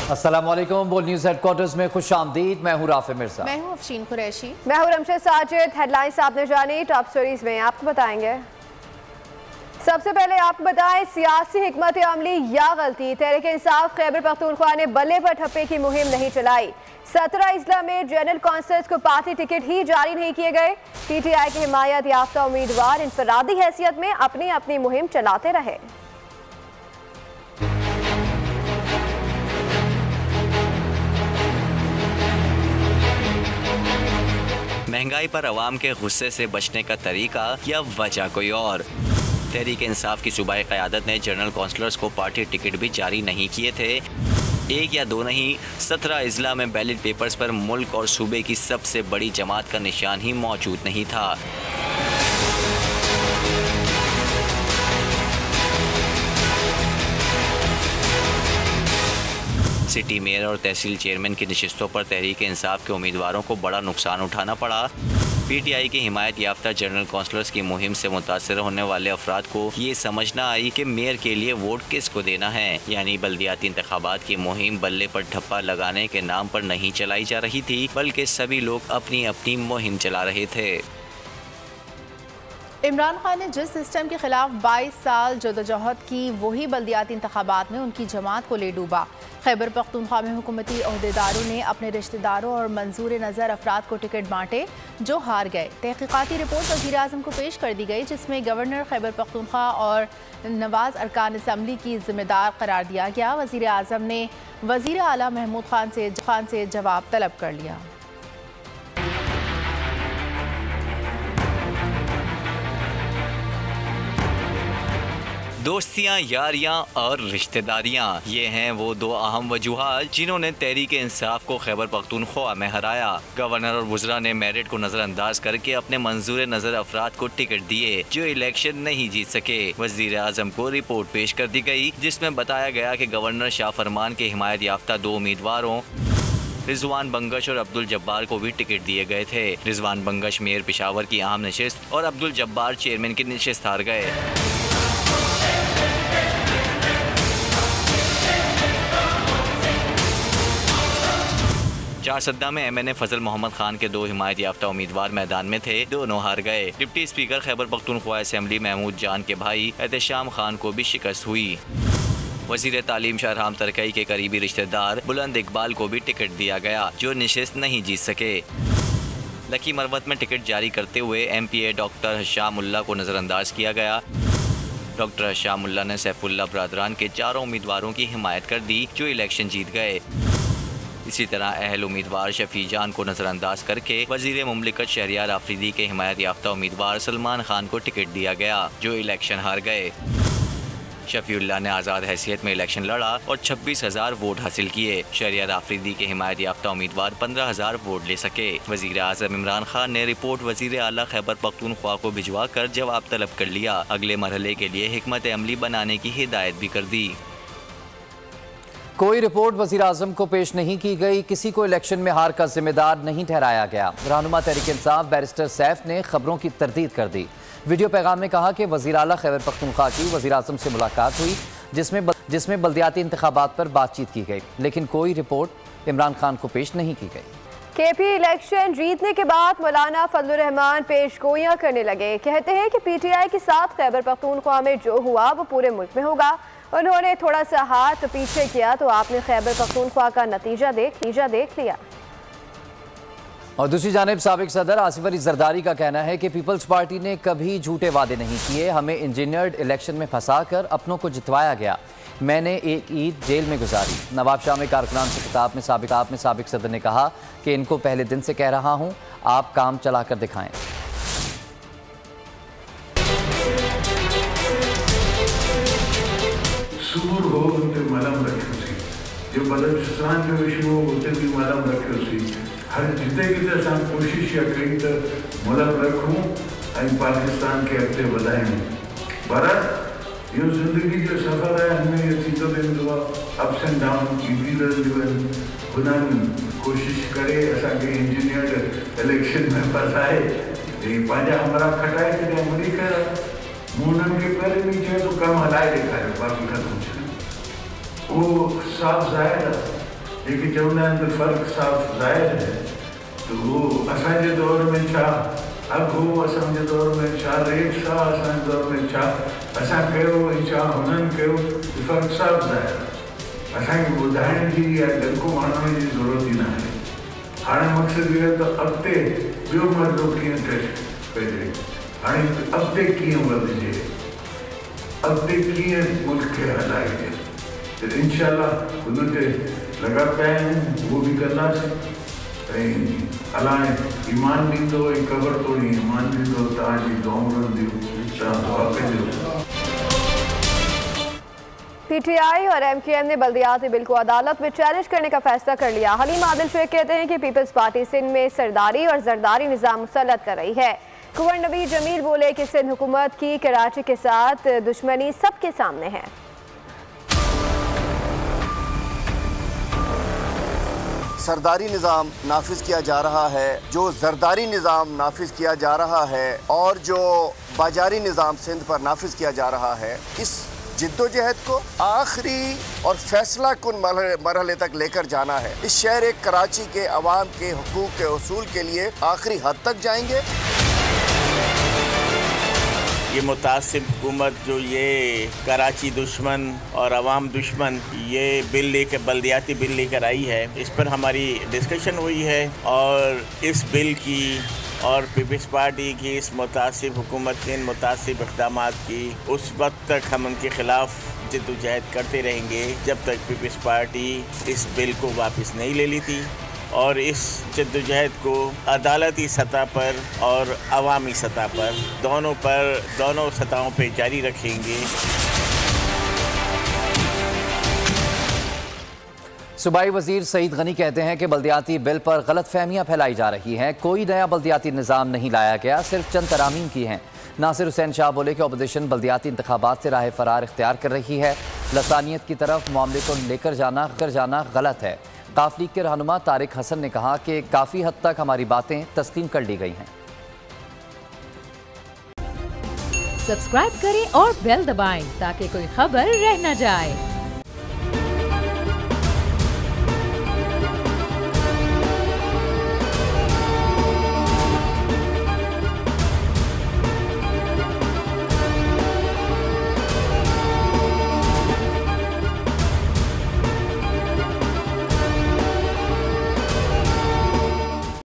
अस्सलामुअलैकुम। बोल news headquarters में खुश आमदीद। मैं हूँ राफे मिर्जा। मैं हूँ अफशीन कुरैशी। मैं हूँ रमशद साजिद। हेडलाइंस आपने जानी, टॉप स्टोरीज में आपको बताएंगे। सबसे पहले आपको बताएं, सियासी हिकमत अमली या गलती, तहरीक इंसाफ खैबर पख्तूनख्वा ने बल्ले पर ठप्पे की मुहिम नहीं चलाई। 17 अजला में जनरल कौंसल्स को पार्टी टिकट ही जारी नहीं किए गए। PTI के हिमायत याफ्ता उम्मीदवार इंफरादी हैसियत में अपनी अपनी मुहिम चलाते रहे। महंगाई पर अवाम के गुस्से से बचने का तरीका या वजह कोई और। तहरीक इंसाफ की सूबाई क़यादत ने जनरल काउंसलर्स को पार्टी टिकट भी जारी नहीं किए थे। एक या दो नहीं, 17 अजला में बैलेट पेपर्स पर मुल्क और सूबे की सबसे बड़ी जमात का निशान ही मौजूद नहीं था। सिटी मेयर और तहसील चेयरमैन की नशिस्तों पर तहरीक इंसाफ के उम्मीदवारों को बड़ा नुकसान उठाना पड़ा। PTI की हिमायत याफ्ता जनरल काउंसलर्स की मुहिम से मुतासर होने वाले अफराद को ये समझ न आई कि मेयर के लिए वोट किसको देना है। यानी बल्दियाती इंतखाबात की मुहिम बल्ले पर ठप्पा लगाने के नाम पर नहीं चलाई जा रही थी, बल्कि सभी लोग अपनी अपनी मुहिम चला रहे थे। इमरान खान ने जिस सिस्टम के खिलाफ 22 साल जदोजहद की, वही बल्दियाती इंतखाबात में उनकी जमात को ले डूबा। खैबर पख्तूनख्वा में हुकूमती अहदेदारों ने अपने रिश्तेदारों और मंजूर नज़र अफराद को टिकट बांटे जो हार गए। तहकीकाती रिपोर्ट वज़ीर आज़म को पेश कर दी गई, जिसमें गवर्नर खैबर पख्तूनख्वा और नवाज अरकान असम्बली की जिम्मेदार करार दिया गया। वज़ीर आज़म ने वज़ीर आला महमूद खान से जवाब तलब कर लिया। दोस्तियाँ, यारियाँ और रिश्तेदारियाँ, ये हैं वो दो अहम वजूहात जिन्होंने तहरीक इंसाफ को खैबर पख्तूनख्वा में हराया। गवर्नर और वज़रा ने मेरिट को नज़रअंदाज करके अपने मंजूर नज़र अफराद को टिकट दिए जो इलेक्शन नहीं जीत सके। वज़ीर आज़म को रिपोर्ट पेश कर दी गई, जिसमें बताया गया कि गवर्नर शाह फरमान के हिमायत याफ्ता दो उम्मीदवारों रिजवान बंगश और अब्दुल जब्बार को भी टिकट दिए गए थे। रिजवान बंगश मेयर पेशावर की अहम नशिस्त और अब्दुल जब्बार चेयरमैन की नशिस्त हार गए। चारसद्दा में MNA फजल मोहम्मद खान के दो हिमायत याफ्ता उम्मीदवार मैदान में थे, दोनों हार गए। Deputy speaker Khyber Pakhtunkhwa assembly Mahmood Jan के भाई एहतशाम खान को भी शिकस्त हुई। वज़ीर तालीम शाहराम तरकई के करीबी रिश्तेदार बुलंद इकबाल को भी टिकट दिया गया जो नशिस्त नहीं जीत सके। लकी मरवत में टिकट जारी करते हुए MPA डॉक्टर हशामुल्ला को नज़रअंदाज किया गया। डॉक्टर हशामुल्ला ने सैफुल्ला बरादरान के चारों उम्मीदवारों की हिमायत कर दी जो इलेक्शन जीत गए। इसी तरह अहल उम्मीदवार शफी जान को नज़रअंदाज करके वज़ीर मुमलिकत शहरियार आफरीदी के हिमायत याफ्ता उम्मीदवार सलमान खान को टिकट दिया गया जो इलेक्शन हार गए। शफीउल्लाह ने आज़ाद हैसियत में इलेक्शन लड़ा और 26,000 वोट हासिल किए। शहरियार आफरीदी के हिमायत याफ्ता उम्मीदवार 15,000 वोट ले सके। वज़ीर आज़म इमरान खान ने रिपोर्ट वज़ीर आला खैबर पख्तूनख्वा को भिजवा कर जवाब तलब कर लिया। अगले मरहले के लिए हिकमत अमली बनाने की हिदायत भी कर दी। कोई रिपोर्ट वज़ीर आज़म को पेश नहीं की गई, किसी को इलेक्शन में हार का जिम्मेदार नहीं ठहराया गया। रहनुमा तहरीक इंसाफ बैरिस्टर सैफ ने खबरों की तरदीद कर दी। वीडियो पैगाम में कहा कि वज़ीर आला खैबर पख्तूनख्वा की वज़ीर आज़म से मुलाकात हुई, जिसमें बल्दियाती इंतखाबात पर बातचीत की गई, लेकिन कोई रिपोर्ट इमरान खान को पेश नहीं की गई। KP इलेक्शन जीतने के बाद मौलाना फजलुर रहमान पेश गोइयाँ करने लगे। कहते हैं कि PTI के साथ खैबर पख्तूनख्वा में जो हुआ वो पूरे मुल्क में होगा। उन्होंने थोड़ा सा हाथ पीछे किया तो आपने खैबर पख्तूनख्वा का नतीजा देख लिया। और दूसरी जानिब साबिक सदर आसिफ अली जरदारी का कहना है कि पीपल्स पार्टी ने कभी झूठे वादे नहीं किए, हमें इंजीनियर्ड इलेक्शन में फंसाकर अपनों को जितवाया गया। मैंने एक ईद जेल में गुजारी। नवाब शाह में कारकुनान से खिताब में साबिक सदर ने कहा कि इनको पहले दिन से कह रहा हूँ, आप काम चला कर दिखाएं। सूर हो उनते मलम रखियो सी, जो बलूचिस्तान जो विषय हो उते भी मलम रखियो सी। हर जिते की असां कोशिश या कई तो मलम रखूं ऐं पाकिस्तान के अॻिते वधायूं। पर इहो ज़िंदगी जो सफ़र है, हमें ये थींदो वेंदो आहे, अप्स एंड डाउन ईंदी रहंदियूं आहिनि। हुननि कोशिश करे असांखे इंजीनियर्ड इलेक्शन में फसाए पंहिंजा हमरा खटाए छॾिया। मुड़ी कर मूं उन्हनि खे पहिरीं बि चयो तो कमु हलाए ॾेखारियो, बाक़ी खां कुझु न। वो साफ़ ज़ाहिर आहे लेकिन चवंदा आहिनि त फ़र्क़ु साफ़ ज़ाहिर है तो वो असांजे दौर में छा अघु असांजे दौर में छा रेट छा असांजे दौर में छा असां कयो ऐं छा हुननि कयो फ़र्क़ु साफ़ ज़ाहिर आहे असांखे ॿुधाइण जी या डंको हणण जी ज़रूरत ई न आहे हाणे मक़सदु इहो त अॻिते ॿियो मसइलो कीअं पइजे हाणे अॻिते कीअं वधिजे अॻिते कीअं मुल्क खे हलाइजे त इंशाअल्लाह हुन ते लॻा पिया आहियूं उहो बि कंदासीं अलाए ईमान ॾींदो ऐं क़बर तोड़ी ईमान ॾींदो तव्हांजी दुआऊं रहंदियूं तव्हां दुआ कजो। पीटीआई और एमक्यूएम ने बल्दियाती बिल को अदालत में चैलेंज करने का फैसला कर लिया। हलीम आदिल शेख कहते हैं कि पीपल्स पार्टी सिंध में सरदारी और जरदारी निज़ाम मुसल्लत कर रही है। कुंवर नबी जमील बोले कि सिंध हुकूमत की कराची के साथ दुश्मनी सबके सामने है। सरदारी निज़ाम नाफिज किया जा रहा है, जो जरदारी निज़ाम नाफिज किया जा रहा है और जो बाजारी निज़ाम सिंध पर नाफिज किया जा रहा है, इस जिद्दोजहद को आखिरी और फैसला कुन मरहले तक लेकर जाना है। इस शहर कराची के अवाम के हुकूक के उसूल के लिए आखिरी हद तक जाएंगे। ये मुतासिब हुकूमत जो ये कराची दुश्मन और अवाम दुश्मन ये बिल लेकर बल्दियाती बिल लेकर आई है, इस पर हमारी डिस्कशन हुई है और इस बिल की और पीपल्स पार्टी की इस मुतासिब हुकूमत के इन मुतासिब इक़दामात की उस वक्त तक हम उनके ख़िलाफ़ जिद्दोजहद करते रहेंगे जब तक पीपल्स पार्टी इस बिल को वापस नहीं ले लेती और इस जिद्दोजहद को अदालती सतह पर और अवामी सतह पर दोनों सतहों पर जारी रखेंगे। सूबाई वजीर सईद गनी कहते हैं कि बल्दियाती बिल पर गलत फहमियाँ फैलाई जा रही हैं। कोई नया बल्दियाती निज़ाम नहीं लाया गया, सिर्फ चंद तरामीम की हैं। नासिर हुसैन शाह बोले कि अपोजिशन बल्दियाती इंतखाबात से राह फरार इख्तियार कर रही है। लसानियत की तरफ मामले को लेकर जाना गलत है। काफ लीग के रहनुमा तारिक हसन ने कहा कि काफ़ी हद तक हमारी बातें तस्लीम कर ली गई हैं। सब्सक्राइब करें और बेल दबाएं ताकि कोई खबर रह न जाए।